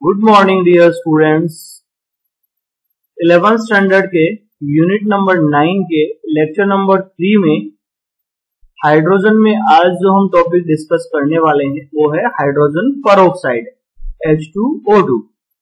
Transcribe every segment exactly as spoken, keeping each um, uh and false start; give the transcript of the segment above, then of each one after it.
Good morning dear students. Eleventh standard के unit number nine के lecture number three में hydrogen में आज जो हम टॉपिक डिस्कस करने वाले हैं वो है hydrogen peroxide H two O two.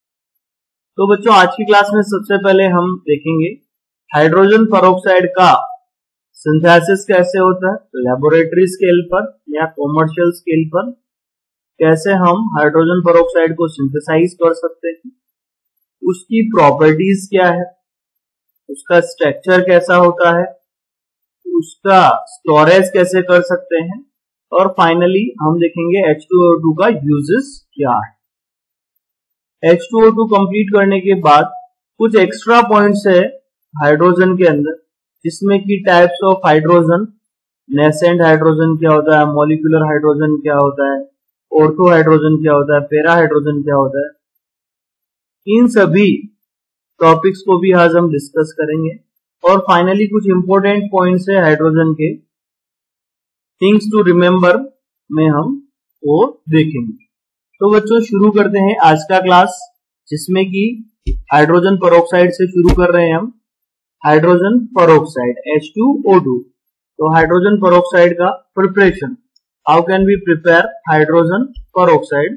तो बच्चों आज की क्लास में सबसे पहले हम देखेंगे हाइड्रोजन पेरोक्साइड का सिंथेसिस कैसे होता है लेबोरेटरी स्केल पर या कॉमर्शियल स्केल पर, कैसे हम हाइड्रोजन पेरोक्साइड को सिंथेसाइज कर सकते हैं, उसकी प्रॉपर्टीज क्या है, उसका स्ट्रक्चर कैसा होता है, उसका स्टोरेज कैसे कर सकते हैं और फाइनली हम देखेंगे एच टू ओ टू का यूजेस क्या है। H two O two complete करने के बाद कुछ एक्स्ट्रा पॉइंट्स है हाइड्रोजन के अंदर, जिसमें की types of hydrogen, nascent hydrogen क्या होता है, मॉलिक्यूलर हाइड्रोजन क्या होता है, ऑर्थो हाइड्रोजन क्या होता है, पैरा हाइड्रोजन क्या होता है, इन सभी टॉपिक्स को भी आज हम डिस्कस करेंगे। और फाइनली कुछ इंपॉर्टेंट पॉइंट्स है हाइड्रोजन के, थिंग्स टू रिमेंबर में हम वो देखेंगे। तो बच्चों शुरू करते हैं आज का क्लास, जिसमें कि हाइड्रोजन पेरोक्साइड से शुरू कर रहे हैं हम। Hydrogen peroxide H two O two. तो हाइड्रोजन पेरोक्साइड का preparation, how can we prepare hydrogen peroxide.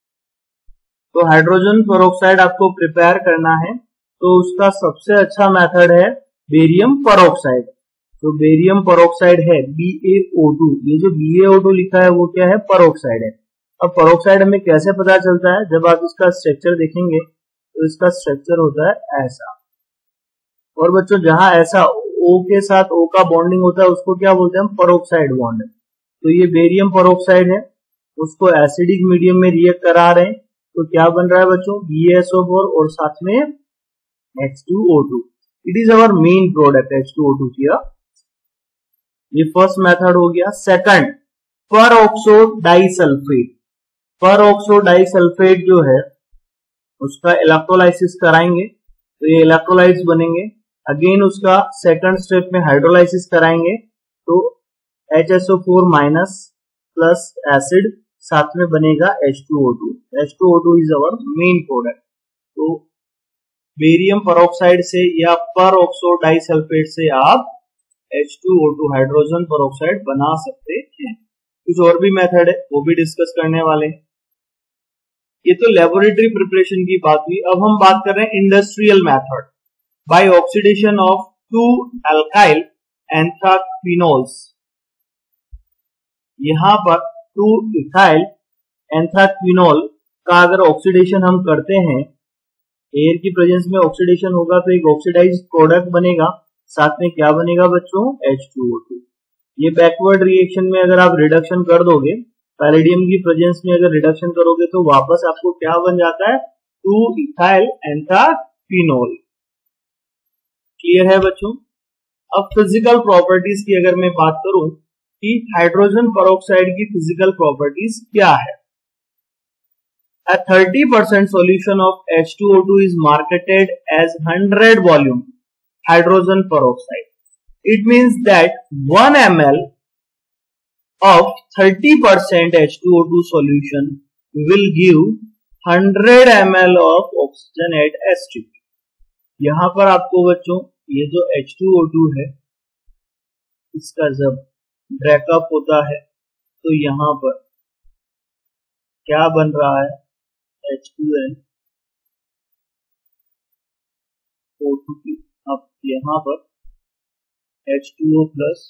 तो हाइड्रोजन पेरोक्साइड आपको प्रिपेयर करना है तो उसका सबसे अच्छा मेथड है बेरियम पेरोक्साइड। तो बेरियम पेरोक्साइड है बी ए ओ टू। ये जो बी ए ओ टू लिखा है वो क्या है, पेरोक्साइड है। अब पेरोक्साइड हमें कैसे पता चलता है, जब आप इसका स्ट्रक्चर देखेंगे तो इसका स्ट्रक्चर होता है ऐसा। और बच्चों जहां ऐसा O के साथ O का बॉन्डिंग होता है उसको क्या बोलते हैं हम, पेरोक्साइड बॉन्ड। तो ये बेरियम पेरोक्साइड है, उसको एसिडिक मीडियम में रिएक्ट करा रहे हैं तो क्या बन रहा है बच्चों, B A S O four और साथ में H two O two. It is our main product H two O two किया। ये फर्स्ट मेथड हो गया। Second, peroxo disulphate. Peroxo disulphate जो है उसका इलेक्ट्रोलाइसिस कराएंगे तो ये इलेक्ट्रोलाइट्स बनेंगे। अगेन उसका सेकंड स्टेप में हाइड्रोलाइसिस कराएंगे तो H S O four minus plus acid साथ में बनेगा H two O two. H two O two is our main product. तो बेरियम पेरोक्साइड से या परऑक्सो डाइसल्फेट से आप H two O two hydrogen peroxide बना सकते हैं। कुछ और भी मेथड है वो भी डिस्कस करने वाले हैं। ये तो लेबोरेटरी प्रिपरेशन की बात हुई। अब हम बात कर रहे हैं industrial method by oxidation of two alkyl anthraquinols. यहां पर टू इथाइल एंथ्राक्विनोल का अगर ऑक्सीडेशन हम करते हैं, एयर की प्रेजेंस में ऑक्सीडेशन होगा तो एक ऑक्सीडाइज्ड प्रोडक्ट बनेगा, साथ में क्या बनेगा बच्चों, एच टू ओ टू। ये बैकवर्ड रिएक्शन में अगर आप रिडक्शन कर दोगे, पैलेडियम की प्रेजेंस में अगर रिडक्शन करोगे तो वापस आपको क्या बन जाता है, टू इथाइल एंथ्राक्विनोल। क्लियर है बच्चों। अब फिजिकल प्रॉपर्टीज की अगर मैं बात करूं कि हाइड्रोजन पेरोक्साइड की फिजिकल प्रॉपर्टीज क्या है। A thirty percent solution of H two O two is marketed as one hundred volume hydrogen peroxide. It means that one milliliter of thirty percent H two O two solution will give one hundred milliliters of oxygen at S T P. यहां पर आपको बच्चों ये जो H two O two है इसका जब breakup होता है तो यहां पर क्या बन रहा है, H two N O two की। अब यहां पर H two O plus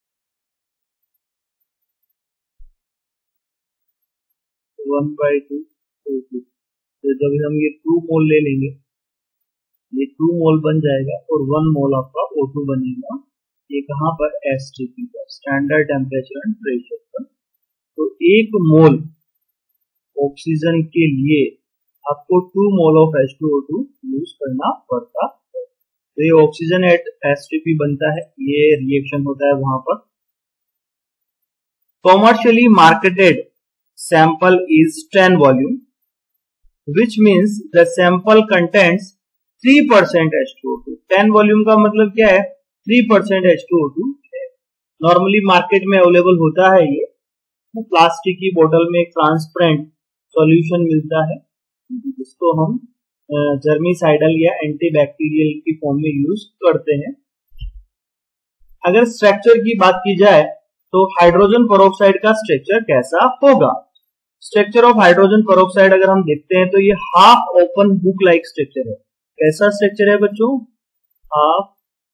one by two O two. तो जब हम ये टू मोल ले लेंगे, ये टू मोल बन जाएगा और वन मोल आपका ओ टू बनेगा। ये कहां पर, एस टी पी पर, स्टैंडर्ड टेम्परेचर एंड प्रेशर पर। तो एक मोल ऑक्सीजन के लिए आपको two mole of H two O two use करना पड़ता है। तो ये oxygen at S T P बनता है, ये रिएक्शन होता है वहां पर। Commercially marketed sample is ten volume which means the sample contents three percent H two O two. Ten volume का मतलब क्या है, three percent H two O two है। नॉर्मली मार्केट में अवेलेबल होता है ये, प्लास्टिक की बोतल में एक ट्रांसपेरेंट सॉल्यूशन मिलता है जिसको हम जर्मीसाइडल या एंटीबैक्टीरियल की फॉर्म में यूज करते हैं। अगर स्ट्रक्चर की बात की जाए तो हाइड्रोजन पेरोक्साइड का स्ट्रक्चर कैसा होगा? स्ट्रक्चर ऑफ हाइड्रोजन पेरोक्साइड अगर हम देखते हैं तो ये half open book like structure है। कैसा स्ट्रक्चर है बच्चों? Half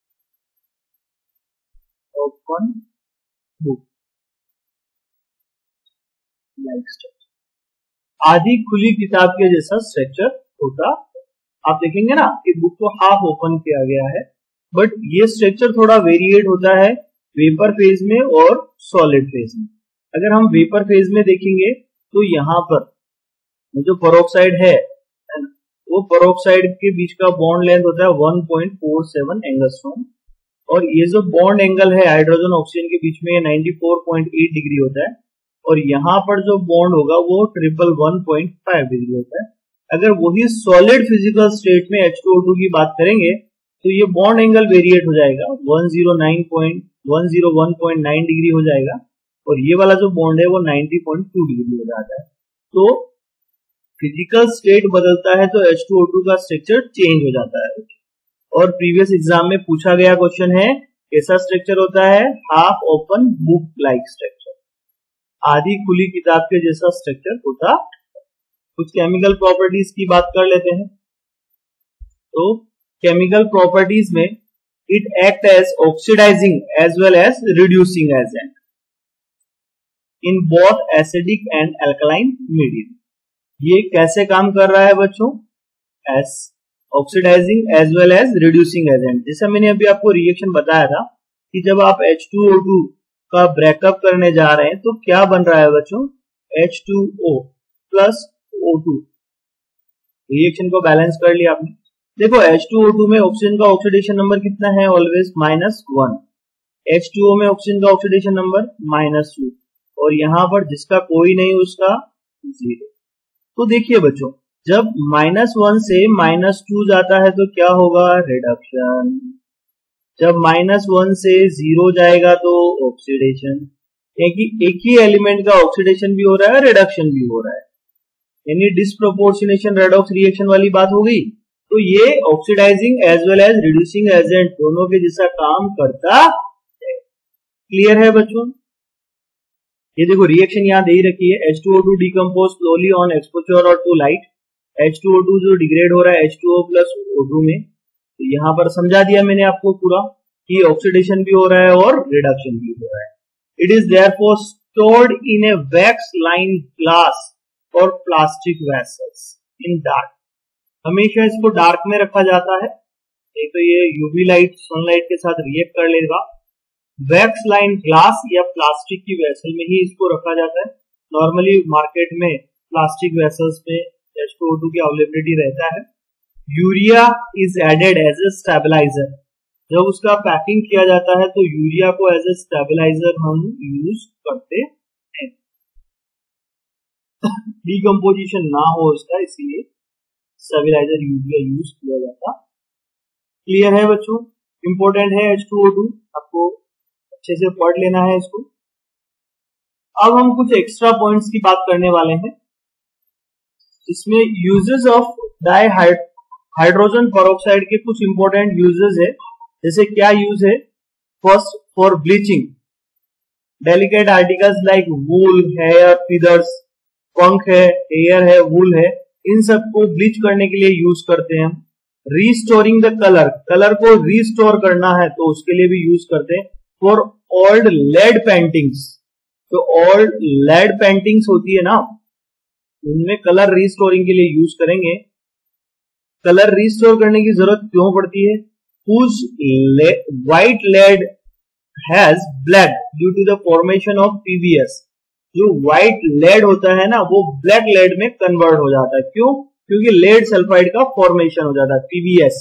open book like structure, आधी खुली किताब के जैसा स्ट्रक्चर होता। आप देखेंगे ना कि बुक को हाफ ओपन किया गया है, बट ये स्ट्रक्चर थोड़ा वेरिएट होता है वेपर फेज में और सॉलिड फेज में। अगर हम वेपर फेज में देखेंगे तो यहाँ पर जो पेरोक्साइड है वो पेरोक्साइड के बीच का बॉन्ड लेंथ होता है one point four seven angstrom, और ये जो बॉन्ड एंगल है हाइड्रोजन ऑक्सीजन के बीच में ninety four point eight degree होता है, और यहाँ पर जो बॉन्ड होगा वो triple one point five degree होता है। अगर वही सॉलिड फिजिकल स्टेट में एच टू ओ टू की बात करेंगे तो ये बॉन्ड एंगल वेरिएट हो जाएगा, one zero nine point one zero one point nine degree हो जाएगा, और ये वाला जो बॉन्ड है वो नाइंटी पॉइंट टू डिग्री हो जाता है। तो फिजिकल स्टेट बदलता है तो एच टू ओ टू का स्ट्रक्चर चेंज हो जाता है। और प्रीवियस एग्जाम में पूछा गया क्वेश्चन है कैसा स्ट्रक्चर होता है? Half open book like structure, आधी खुली किताब के जैसा स्ट्रक्चर होता। कुछ केमिकल प्रॉपर्टीज की बात कर लेते हैं। तो केमिकल प्रॉपर्टीज में it act as oxidising as well as reducing agent in both acidic and alkaline medium. ये कैसे काम कर रहा है बच्चों? As oxidising as well as reducing agent. जैसे मैंने अभी आपको रिएक्शन बताया था कि जब आप एच टू ओ टू का ब्रेकअप करने जा रहे हैं तो क्या बन रहा है बच्चों? H two O plus O two. Reaction को बैलेंस कर लिया आपने। देखो एच टू ओ टू में ऑक्सीजन का ऑक्सीडेशन नंबर कितना है? Always minus one. H two O में ऑक्सीजन का ऑक्सीडेशन नंबर माइनस टू, और यहां पर जिसका कोई नहीं उसका जीरो। तो देखिए बच्चों, जब माइनस वन से माइनस टू जाता है तो क्या होगा? रिडक्शन। जब माइनस वन से जीरो जाएगा तो ऑक्सीडेशन। एक ही एलिमेंट का ऑक्सीडेशन भी हो रहा है, रिडक्शन भी हो रहा है, यानी डिस्प्रोपोर्शनेशन रेडॉक्स रिएक्शन वाली बात हो गई। तो ये oxidising as well as reducing agent दोनों के जैसा काम करता है। क्लियर है बच्चों? ये देखो रिएक्शन यहाँ दे ही रखी है। H two O two decompose slowly on exposure और to light. H two O two जो डिग्रेड हो रहा है H two O plus O two में, तो यहाँ पर समझा दिया मैंने आपको पूरा कि ऑक्सीडेशन भी हो रहा है और रिडक्शन भी हो रहा है। It is therefore stored in a wax line glass और प्लास्टिक वेसल्स इन डार्क। हमेशा इसको डार्क में रखा जाता है, नहीं तो ये यूवी लाइट सनलाइट के साथ रिएक्ट कर लेगा। वैक्स लाइन ग्लास या प्लास्टिक की वेसल में ही इसको रखा जाता है। नॉर्मली मार्केट में प्लास्टिक वेसल्स में एच टू ओ टू की अवेलेबिलिटी रहता है। Urea is added as a stabiliser. जब उसका पैकिंग किया जाता है तो यूरिया को एज ए स्टेबलाइजर हम यूज करते हैं। डिकम्पोजिशन ना हो उसका, इसीलिए स्टेबलाइजर यूरिया यूज किया जाता। क्लियर है बच्चों? इंपॉर्टेंट है एच टू ओ टू, आपको अच्छे से पढ़ लेना है इसको। अब हम कुछ एक्स्ट्रा पॉइंट्स की बात करने वाले हैं। इसमें uses of di hydrogen peroxide के कुछ इंपॉर्टेंट यूजेस है। जैसे क्या यूज है? First, for bleaching delicate articles like wool, hair, feathers, पंख है, हेयर है, वूल है, इन सबको ब्लीच करने के लिए यूज करते हैं हम। रीस्टोरिंग द कलर, कलर को रीस्टोर करना है तो उसके लिए भी यूज करते हैं। फॉर ओल्ड लेड पेंटिंग्स, तो ओल्ड लेड पेंटिंग्स होती है ना, उनमें कलर रीस्टोरिंग के लिए यूज करेंगे। कलर रीस्टोर करने की जरूरत क्यों पड़ती है? whose white lead has bled due to the formation of P B S। जो व्हाइट लेड होता है ना वो ब्लैक लेड में कन्वर्ट हो जाता है। क्यों? क्योंकि लेड सल्फाइड का फॉर्मेशन हो जाता है, P B S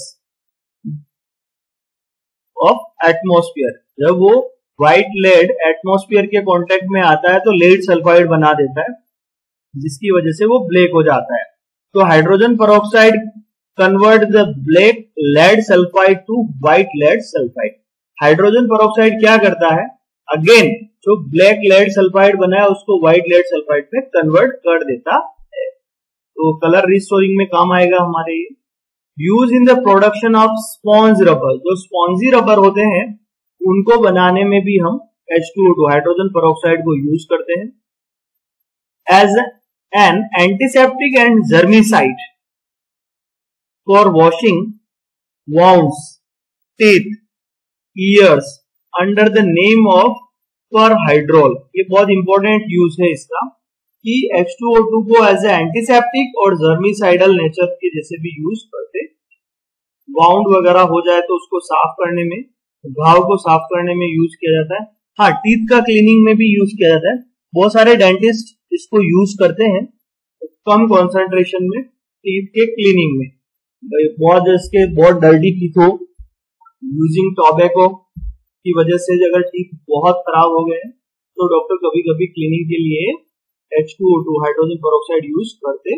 of atmosphere. जब वो व्हाइट लेड एटमॉस्फेयर के कांटेक्ट में आता है तो लेड सल्फाइड बना देता है, जिसकी वजह से वो ब्लैक हो जाता है। तो hydrogen peroxide convert the black lead sulphide to white lead sulphide. Hydrogen peroxide क्या करता है? अगेन जो ब्लैक लेड सल्फाइड बना है उसको व्हाइट लेड सल्फाइड में कन्वर्ट कर देता है। तो कलर रिस्टोरिंग में काम आएगा हमारे। Use in the production of sponge rubber, जो स्पॉन्जी रबर होते हैं उनको बनाने में भी हम H two O two hydrogen peroxide को यूज करते हैं। As an antiseptic and germicide for washing wounds, teeth, ears under the name of perhydrol. ये बहुत इंपॉर्टेंट यूज है इसका कि एच टू ओ टू को एज ए एंटीसेप्टिक और जर्मिसाइडल नेचर के जैसे भी यूज करते। वाउंड वगैरह हो जाए तो उसको साफ करने में, घाव को साफ करने में यूज किया जाता है। हाँ, टीथ का क्लीनिंग में भी यूज किया जाता है। बहुत सारे डेंटिस्ट इसको यूज करते हैं कम कॉन्सेंट्रेशन में टीथ के क्लीनिंग में। बहुत जिसके बहुत डर्टी टीथ हो, यूजिंग टोबैको की वजह से अगर टीथ बहुत खराब हो गए हैं तो डॉक्टर कभी कभी क्लीनिंग के लिए H two O two hydrogen peroxide use करते।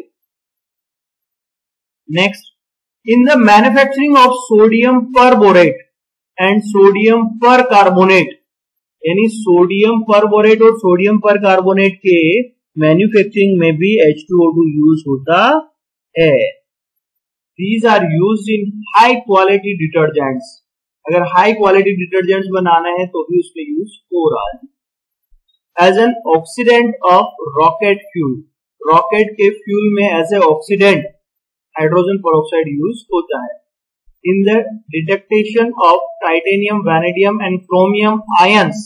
Next, in the manufacturing of sodium perborate and sodium percarbonate, यानी सोडियम परबोरेट और सोडियम परकार्बोनेट के मैन्युफैक्चरिंग में भी H two O two use होता है। These are used in high quality detergents. अगर high quality detergents बनाना है तो भी उसमें यूज हो रहा है। As an oxidant of rocket fuel, rocket के फ्यूल में as a oxidant hydrogen peroxide use होता है। In the detection of titanium, vanadium and chromium ions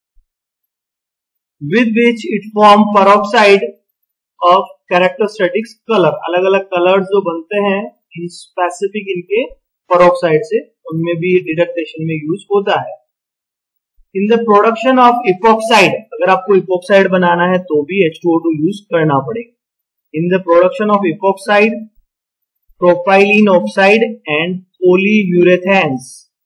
with which it form peroxide of characteristics colour, अलग अलग colours जो बनते हैं specific इनके पेरोक्साइड से, उनमें भी डिटेक्टेशन में यूज होता है। In the production of epoxide, अगर आपको इपोक्साइड बनाना है तो भी H two O two use करना पड़ेगा। In the production of epoxide, propylene oxide and polyurethanes,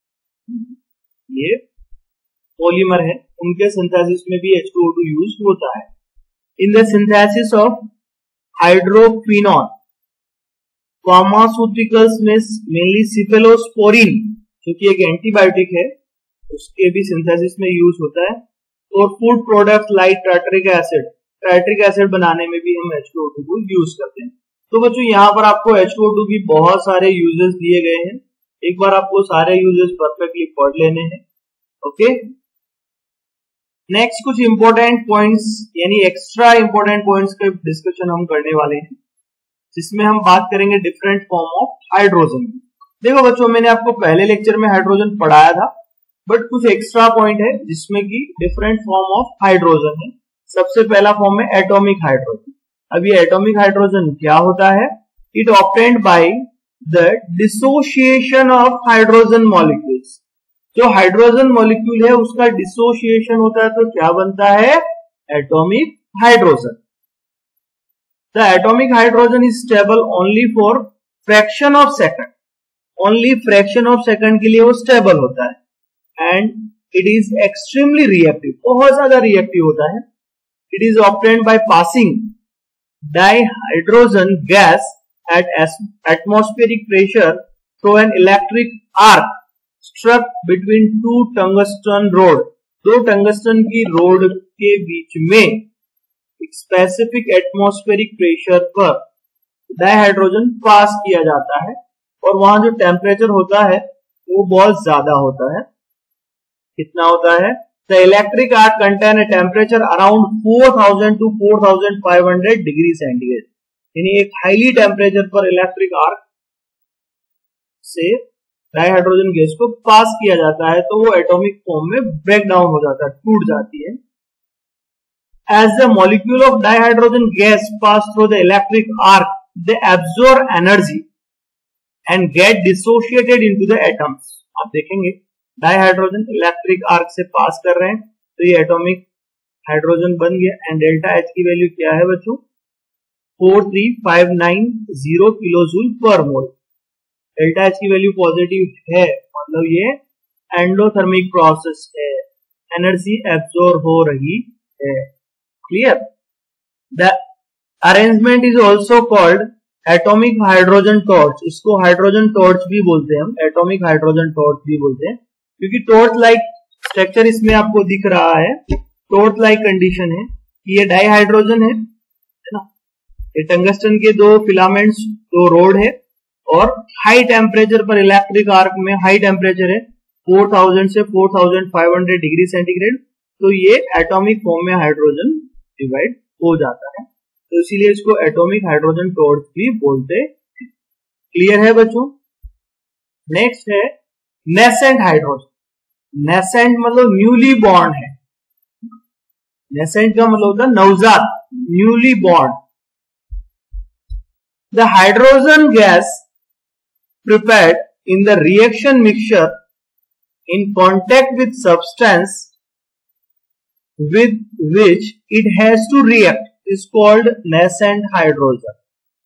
ये पॉलीमर है, उनके सिंथेसिस में भी H two O two use होता है। In the synthesis of hydroquinone, pharmaceuticals में मेनली सिफेलोस्पोरिन जो कि एक एंटीबायोटिक है, उसके भी सिंथेसिस में यूज होता है। और food product like tartaric acid, tartaric acid बनाने में भी हम एच टू ओ टू को यूज करते हैं। तो बच्चों यहाँ पर आपको एच टू ओ टू की बहुत सारे यूजेस दिए गए हैं, एक बार आपको सारे यूजेस परफेक्टली पढ़ लेने हैं। ओके, नेक्स्ट कुछ इंपॉर्टेंट पॉइंट्स यानी एक्स्ट्रा इंपॉर्टेंट पॉइंट्स के डिस्कशन हम करने वाले हैं, जिसमें हम बात करेंगे डिफरेंट फॉर्म ऑफ हाइड्रोजन। देखो बच्चों, मैंने आपको पहले लेक्चर में हाइड्रोजन पढ़ाया था, बट कुछ एक्स्ट्रा पॉइंट है जिसमें कि डिफरेंट फॉर्म ऑफ हाइड्रोजन है। सबसे पहला फॉर्म है एटॉमिक हाइड्रोजन। अब ये एटॉमिक हाइड्रोजन क्या होता है? It obtained by the dissociation of hydrogen molecules. जो हाइड्रोजन मॉलिक्यूल है उसका डिसोसिएशन होता है तो क्या बनता है? Atomic hydrogen. The atomic hydrogen is stable only for fraction of second. Only fraction of second के लिए वो stable होता है। And it is extremely reactive. बहुत ज्यादा reactive होता है। It is obtained by passing dihydrogen gas at atmospheric pressure through an electric arc struck between two tungsten rod. दो टंगस्टन की रोड के बीच में स्पेसिफिक एटमॉस्फेरिक प्रेशर पर डाइहाइड्रोजन पास किया जाता है और वहां जो टेम्परेचर होता है वो बहुत ज्यादा होता है। कितना होता है? The electric arc contain a temperature around four thousand to four thousand five hundred degree centigrade, यानी एक हाईली टेम्परेचर पर इलेक्ट्रिक आर्क से डाइहाइड्रोजन गैस को पास किया जाता है तो वो एटॉमिक फॉर्म में ब्रेक डाउन हो जाता है, टूट जाती है। As the molecule of dihydrogen gas pass through the electric arc, they absorb energy and get dissociated into the atoms. आप देखेंगे डाइहाइड्रोजन इलेक्ट्रिक आर्क से पास कर रहे हैं तो ये एटॉमिक हाइड्रोजन बन गया। एंड डेल्टा एच की वैल्यू क्या है बच्चों? Four three five nine zero kilo joule per mole. Delta H की वैल्यू पॉजिटिव है, मतलब ये एंडोथर्मिक प्रोसेस है, एनर्जी एब्सॉर्ब हो रही है। Clear? The arrangement is also called atomic hydrogen torch. इसको हाइड्रोजन टॉर्च भी बोलते हैं हम, एटॉमिक हाइड्रोजन टॉर्च भी बोलते हैं, क्योंकि टॉर्च लाइक स्ट्रक्चर इसमें आपको दिख रहा है। टॉर्च लाइक कंडीशन है कि ये डाइहाइड्रोजन है, है ना, ये टंगस्टन के दो फिलामेंट्स, दो रोड है और हाई टेम्परेचर पर इलेक्ट्रिक आर्क में हाई टेम्परेचर है फोर थाउजेंड से four thousand five hundred degree centigrade, तो ये एटॉमिक फॉर्म में हाइड्रोजन डिवाइड हो जाता है, तो इसीलिए इसको एटॉमिक हाइड्रोजन टॉर्च भी बोलते हैं। क्लियर है बच्चों? नेक्स्ट है नेसेंट हाइड्रोजन। नेसेंट मतलब न्यूली बॉर्न है, नेसेंट का मतलब होता है नवजात, newly born. The hydrogen gas prepared in the reaction mixture in contact with substance with which it has to react is called nascent hydrogen.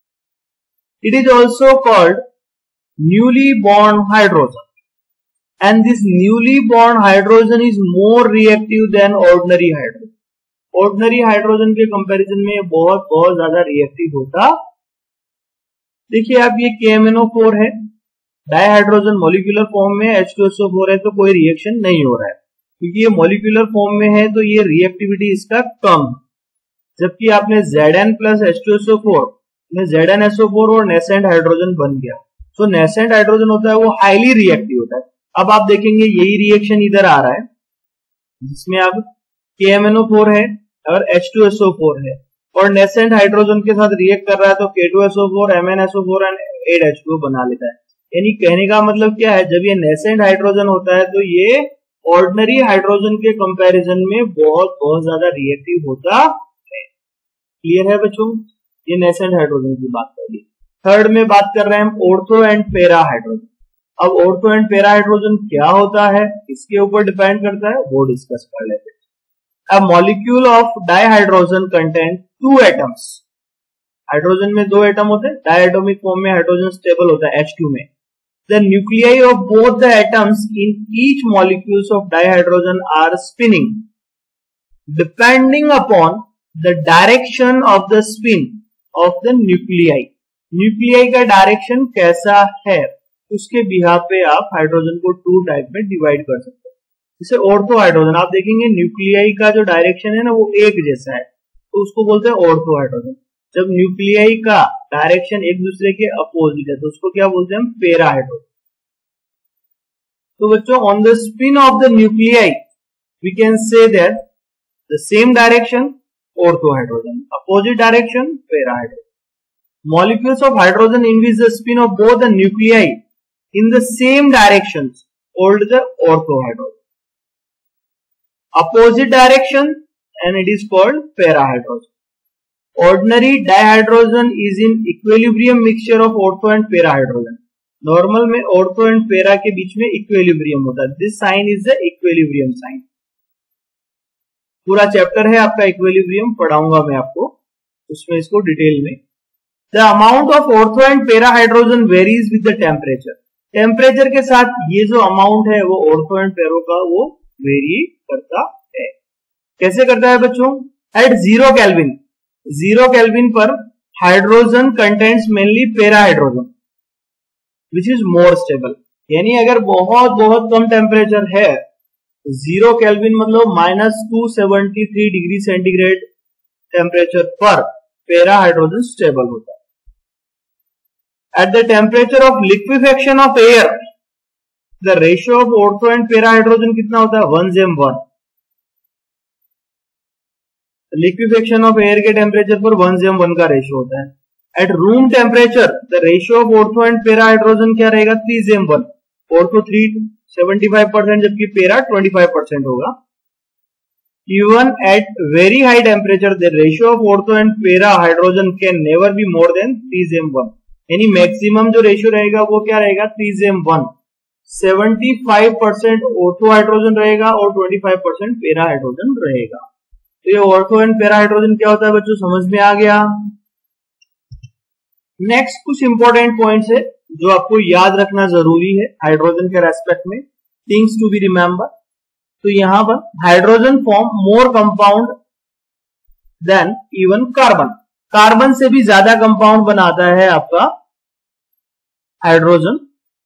It is also called newly born hydrogen, and this newly born hydrogen is more reactive than ordinary hydrogen. Ordinary hydrogen के comparison में बहुत बहुत ज्यादा reactive होता। देखिए आप ये K M N O four है, डाइहाइड्रोजन मॉलिक्यूलर फॉर्म में H two S O four है, तो कोई रिएक्शन नहीं हो रहा है क्योंकि ये मॉलिक्यूलर फॉर्म में है, तो ये रिएक्टिविटी इसका कम है। जबकि आपने Z N plus H two S O four में Z N S O four और नेसेंट हाइड्रोजन बन गया, तो नेसेंट हाइड्रोजन होता है वो हाईली रिएक्टिव होता है। अब आप देखेंगे यही रिएक्शन इधर आ रहा है जिसमें अब के एम एन ओ फोर है और H two S O four है और नेसेंट हाइड्रोजन के साथ रिएक्ट कर रहा है, तो K two S O four, M N S O four and eight H two बना लेता है। यानी कहने का मतलब क्या है, जब ये नेसेंट हाइड्रोजन होता है तो ये ऑर्डिनरी हाइड्रोजन के कंपैरिजन में बहुत बहुत ज्यादा रिएक्टिव होता है। क्लियर है बच्चों? ये नेसेंट हाइड्रोजन की बात कर ली। थर्ड में बात कर रहे हैं हम ऑर्थो एंड पैरा हाइड्रोजन। अब ऑर्थो एंड पैरा हाइड्रोजन क्या होता है, इसके ऊपर डिपेंड करता है, वो डिस्कस कर लेते हैं। A molecule of dihydrogen contains two atoms. Hydrogen में दो एटम होते हैं, डायटोमिक फॉर्म में हाइड्रोजन स्टेबल होता है एच टू में। The nuclei of both the atoms in each molecules of dihydrogen are spinning depending upon the direction of the spin of the nuclei. Nuclei का direction कैसा है उसके behalf पे आप हाइड्रोजन को टू टाइप में divide कर सकते हैं। जैसे ऑर्थो हाइड्रोजन आप देखेंगे न्यूक्लियाई का जो डायरेक्शन है ना वो एक जैसा है, तो उसको बोलते हैं ऑर्थो हाइड्रोजन। जब न्यूक्लियाई का डायरेक्शन एक दूसरे के अपोजिट है तो उसको क्या बोलते हैं हम, पैरा हाइड्रोजन। तो बच्चों on the spin of the nuclei we can say that the same direction ortho hydrogen, opposite direction para hydrogen. Molecules of hydrogen in which the spin of both the nuclei in the same direction called the ortho hydrogen. Opposite direction and it is called para-hydrogen. Ordinary dihydrogen is in equilibrium mixture of ortho and para-hydrogen. Normal में ortho and para के बीच में equilibrium होता है। This sign is the equilibrium sign. पूरा chapter है आपका equilibrium, पढ़ाऊंगा मैं आपको उसमें इसको डिटेल में। The amount of ortho and para-hydrogen varies with the temperature. Temperature के साथ ये जो अमाउंट है वो ortho and para का वो वेरी करता है। कैसे करता है बच्चों? At zero kelvin, zero kelvin पर hydrogen contents mainly para hydrogen which is more stable. यानी अगर बहुत बहुत कम टेम्परेचर है, जीरो केल्विन मतलब minus two seventy three degree centigrade temperature पर पैरा हाइड्रोजन स्टेबल होता है। At the temperature of liquefaction of air the ratio of ortho and para hydrogen कितना होता है, वन जेम वन। लिक्विफेक्शन ऑफ एयर के temperature पर वन जेम वन का रेशियो होता है। At room temperature the ratio of ortho and para hydrogen क्या रहेगा, थ्री जेम one. Ortho three seventy five percent जबकि पैरा ट्वेंटी फाइव परसेंट होगा। Even at very high temperature the ratio of ortho and para hydrogen can never be more than three जेम one. यानी maximum जो ratio रहेगा वो क्या रहेगा, three जेम one. Seventy five percent ortho hydrogen रहेगा और twenty five percent para hydrogen रहेगा। तो ये ऑर्थो एंड पैरा हाइड्रोजन क्या होता है बच्चों, समझ में आ गया। नेक्स्ट कुछ इंपॉर्टेंट पॉइंट्स है जो आपको याद रखना जरूरी है हाइड्रोजन के रेस्पेक्ट में, थिंग्स टू बी रिमेंबर। तो यहां पर hydrogen form more compound than even carbon, carbon से भी ज्यादा कंपाउंड बनाता है आपका hydrogen.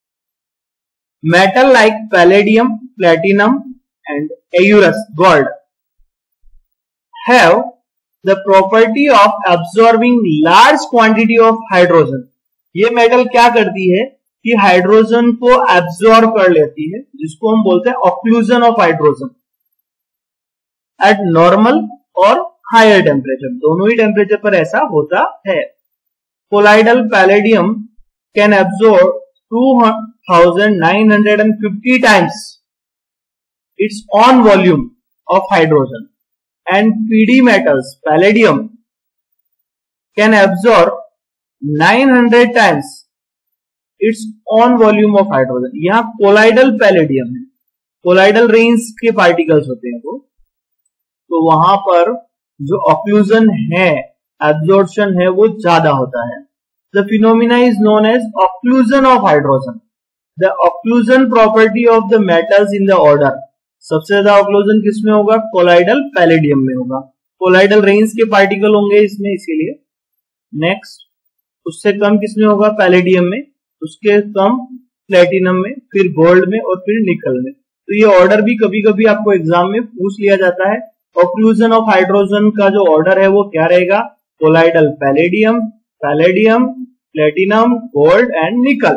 Metal like palladium, platinum and aurous, gold have the property of absorbing large quantity of hydrogen. ये मेटल क्या करती है कि हाइड्रोजन को एब्सॉर्ब कर लेती है, जिसको हम बोलते हैं occlusion of hydrogen at normal और हायर टेम्परेचर, दोनों ही टेम्परेचर पर ऐसा होता है। Colloidal palladium can absorb two thousand nine hundred fifty times its own volume of hydrogen, and P D metals palladium can absorb nine hundred times its own volume of hydrogen। यहाँ colloidal palladium है, colloidal range के particles होते हैं वो, तो वहां पर जो ऑक्लूजन है, एब्जॉर्प्शन है, वो ज्यादा होता है। The phenomena is known as occlusion of hydrogen. The occlusion property of the metals in the order, सबसे ज्यादा ऑक्लूजन किसमें होगा? कोलाइडल पैलेडियम में होगा। कोलाइडल रेंज के पार्टिकल होंगे इसमें, इसीलिए। नेक्स्ट, उससे कम किसमें होगा? पैलेडियम में, उसके कम प्लेटिनम में, फिर गोल्ड में और फिर निकल में। तो ये ऑर्डर भी कभी कभी आपको एग्जाम में पूछ लिया जाता है। ऑक्लूजन ऑफ हाइड्रोजन का जो ऑर्डर है वो क्या रहेगा? Colloidal palladium, palladium, platinum, gold and nickel.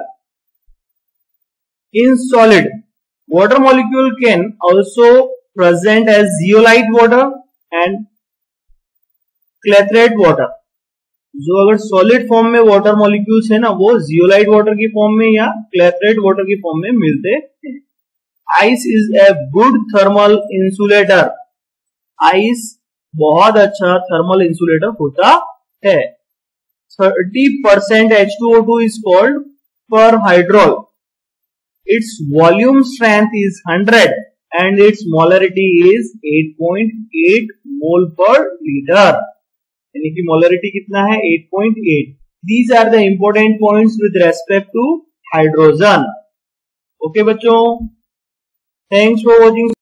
In solid, water molecule can also present as zeolite water and clathrate water। जो अगर सॉलिड फॉर्म में वाटर मॉलिक्यूल्स है ना, वो जियोलाइट वाटर की फॉर्म में या क्लैथरेट वाटर की फॉर्म में मिलते हैं। Ice is a good thermal insulator. Ice बहुत अच्छा थर्मल इंसुलेटर होता है। Thirty percent H two O two is called perhydrol. Its volume strength is one hundred and its molarity is eight point eight mole per liter। यानी कि molarity कितना है? eight point eight। These are the important points with respect to hydrogen। Okay बच्चों, thanks for watching।